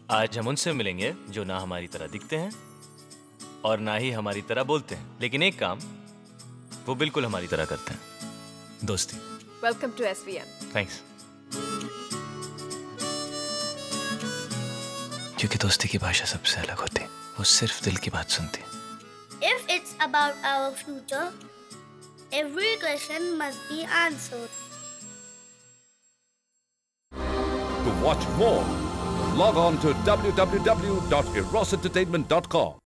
आज हम उनसे मिलेंगे जो ना हमारी तरह दिखते हैं और ना ही हमारी तरह बोलते हैं, लेकिन एक काम वो बिल्कुल हमारी तरह करते हैं, दोस्ती। Welcome to SVM। थैंक्स। क्योंकि दोस्ती की भाषा सबसे अलग होती है, वो सिर्फ दिल की बात सुनती है। If it's about our future, every question must be answered. To watch more, log on to www.erosentertainment.com.